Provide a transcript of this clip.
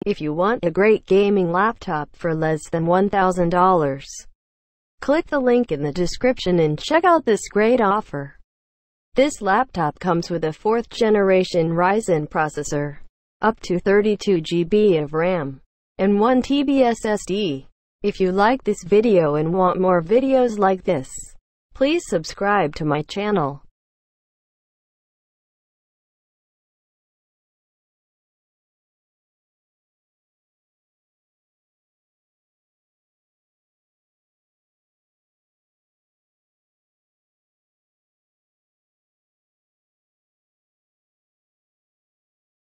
If you want a great gaming laptop for less than $1,000, click the link in the description and check out this great offer. This laptop comes with a 4th generation Ryzen processor, up to 32 GB of RAM, and 1 TB SSD. If you like this video and want more videos like this, please subscribe to my channel.